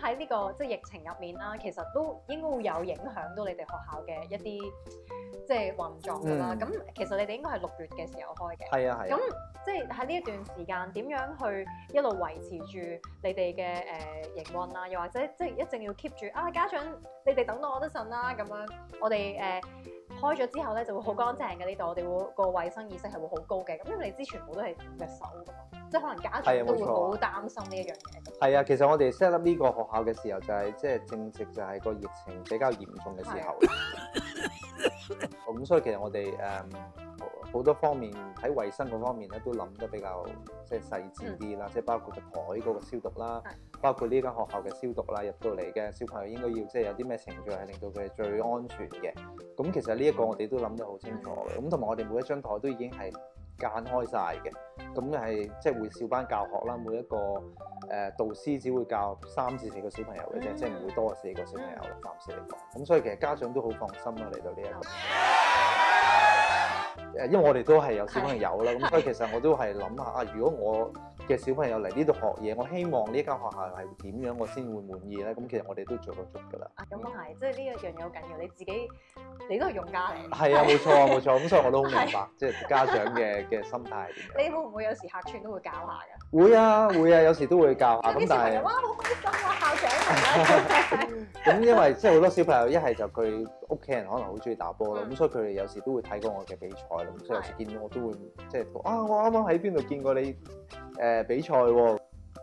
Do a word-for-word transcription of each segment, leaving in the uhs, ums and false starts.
喺呢個即係疫情入面啦，其實都應該會有影響到你哋學校嘅一啲即係運作㗎啦。咁、嗯、其實你哋應該係六月嘅時候開嘅。 係啊係。 咁即係喺呢一段時間點樣去一路維持住你哋嘅誒營運啊？又或者即係一定要 keep 住啊家長，你哋等到我得陣啦咁樣，我哋誒。呃開咗之後咧就會好乾淨嘅呢度，我哋會個衞生意識係會好高嘅。咁因為你知全部都係隻手㗎嘛，即係可能家長都會好擔心呢一樣嘢。 係啊，其實我哋 set up 呢個學校嘅時候就係即係正值就係個疫情比較嚴重嘅時候。咁所以其實我哋誒好多方面喺衞生嗰方面咧都諗得比較即係細緻啲啦，嗯、即係包括個台嗰個消毒啦，嗯、包括呢間學校嘅消毒啦，入到嚟嘅小朋友應該要即係有啲咩程序係令到佢哋最安全嘅。咁其實呢一個我哋都諗得好清楚嘅。咁同埋我哋每一張台都已經係間開晒嘅。咁係即係會小班教學啦，每一個誒、呃、導師只會教三至四個小朋友嘅啫，嗯、即係唔會多過四個小朋友啦，暫時嚟講。咁所以其實家長都好放心啦嚟到呢一個。誒，因為我哋都係有小朋友啦，咁所以其實我都係諗下啊，如果我嘅小朋友嚟呢度學嘢，我希望呢間學校係點樣，我先會滿意咧。咁其實我哋都做得足㗎啦。啊， 咁啊係，即係呢一樣嘢好緊要，你自己你都係用家嚟。 係啊，冇錯啊，冇錯。咁所以我都好明白，即係家長嘅嘅心態係點樣。 你會唔會有時客串都會教下㗎？ 會啊，會啊，有時都會教下。咁但係哇，好開心啊，校長嚟咁因為即係好多小朋友一係就佢屋企人可能好中意打波啦，咁、嗯、所以佢哋有時都會睇過我嘅比賽啦，咁所以有時見到我都會即係啊，我啱啱喺邊度見過你誒、呃、比賽喎，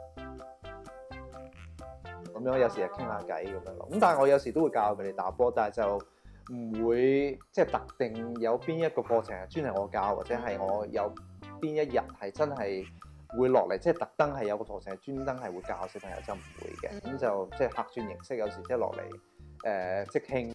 咁樣有時就傾下偈咁樣咯。咁但係我有時都會教佢哋打波，但係就唔會即係特定有邊一個課程係專係我教，或者係我有邊一日係真係會落嚟，即係特登係有個課程係專登係會教小朋友，就唔會嘅。咁就即係客串形式，有時即係落嚟誒即興。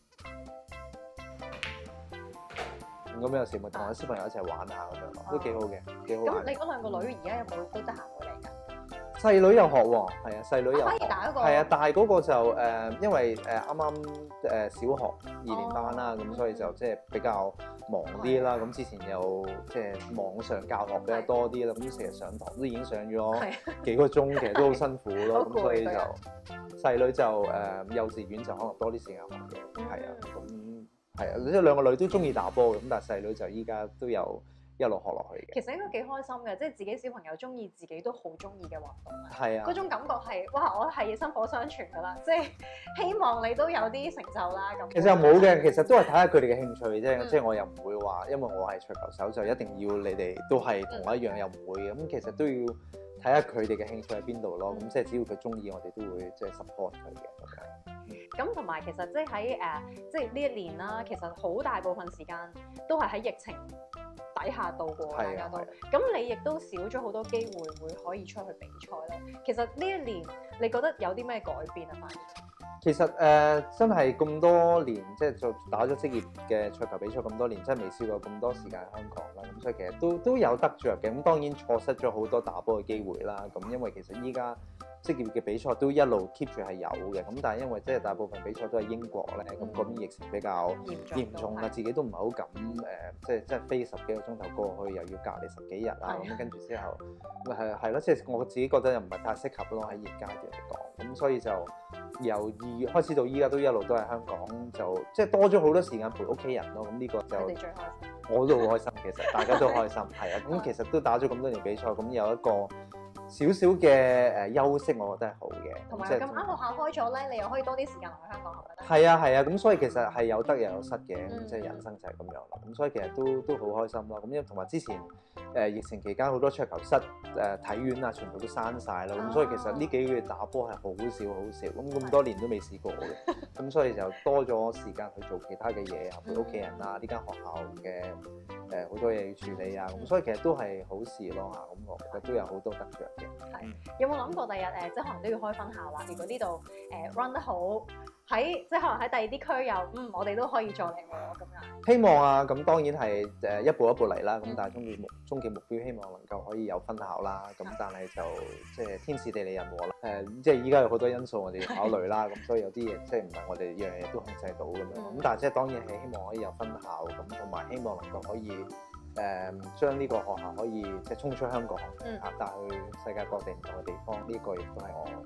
咁有時咪同啲小朋友一齊玩下咁樣咯，都幾好嘅，幾好玩。 咁你嗰兩個女而家有冇都得閒過嚟㗎？ 細女有學喎，係啊，細女有學。 可以打嗰個。 係啊，但係嗰個就誒，因為誒啱啱誒小學二年班啦，咁所以就即係比較忙啲啦。咁之前又即係網上教學比較多啲啦，咁成日上堂都已經上咗幾個鐘，其實都好辛苦咯。咁所以就細女就誒幼稚園就可能多啲時間學嘅，係啊，咁。係啊，即係兩個女都中意打波嘅，咁但係細女就依家都有一路學落去嘅。 其實應該幾開心嘅，即係自己小朋友中意自己都好中意嘅運動啊。 係啊， 嗰種感覺係哇，我係薪火相傳㗎啦，即係希望你都有啲成就啦咁。 其實又冇嘅，其實都係睇下佢哋嘅興趣啫。嗯、即係我又唔會話，因為我係桌球手就一定要你哋都係同我一樣，嗯、又唔會嘅。咁其實都要睇下佢哋嘅興趣喺邊度咯。咁、嗯、即係只要佢中意，我哋都會即係 support 佢嘅咁樣。 咁同埋其實即係喺誒，即係呢一年啦，其實好大部分時間都係喺疫情底下度過，大家都。咁你亦都少咗好多機會會可以出去比賽啦。其實呢一年你覺得有啲咩改變啊？反而其實誒、呃、真係咁多年，即係做打咗職業嘅桌球比賽咁多年，真係未試過咁多時間喺香港啦。咁所以其實都都有得着嘅。咁當然錯失咗好多打波嘅機會啦。咁因為其實依家職業嘅比賽都一路 keep 住係有嘅，咁但係因為即係大部分比賽都係英國咧，咁嗰邊疫情比較嚴重啦，自己都唔係好敢誒、呃，即係即係飛十幾個鐘頭過去，又要隔離十幾日啊，咁跟住之後，係係咯，即係我自己覺得又唔係太適合咯，喺現階段嚟講，咁所以就由二月開始到依家都一路都係香港，就即係多咗好多時間陪屋企人咯，咁呢個就你最開心， 我都好開心，其實大家都開心，係啊，咁其實都打咗咁多年比賽，咁有一個少少嘅誒休息，我覺得係好嘅。 同埋咁啱學校開咗咧，你又可以多啲時間留喺香港，係咪？ 係啊係啊，咁所以其實係有得又有失嘅，咁即係人生就係咁樣啦。咁所以其實都都好開心咯。咁因為同埋之前誒疫情期間好多桌球室誒體院啊，全部都閂晒啦。咁所以其實呢幾個月打波係好少好少，咁咁多年都未試過嘅。咁所以就多咗時間去做其他嘅嘢啊，陪屋企人啊，呢間學校嘅誒好多嘢要處理啊。咁所以其實都係好事咯嚇。咁我覺得都有好多得着。 係，有冇諗過第日誒，即係可能都要開分校啦？如果呢度誒 run 得好，喺即係可能喺第二啲區又嗯，我哋都可以再嚟喎咁樣。 希望啊，咁當然係誒一步一步嚟啦。咁、嗯、但係終極目終極目標，希望能夠可以有分校啦。咁、嗯、但係就即係天時地利人和啦。誒、呃，即係依家有好多因素我哋要考慮啦。咁所以有啲嘢即係唔係我哋樣樣嘢都控制到咁樣。咁、嗯、但係即係當然係希望可以有分校咁，同埋希望能夠可以。誒將呢個學校可以即係衝出香港，嚇帶去世界各地唔同嘅地方，呢、這個亦都係我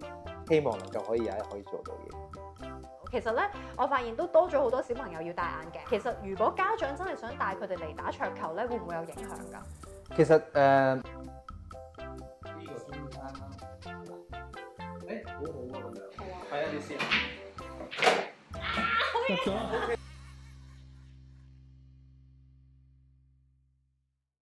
希望能夠可以有一日可以做到嘅。 其實咧，我發現都多咗好多小朋友要戴眼鏡。其實如果家長真係想帶佢哋嚟打桌球咧，會唔會有影響㗎？ 其實誒，呢、呃、個中間啦，誒好好啊咁樣，係啊，你試下。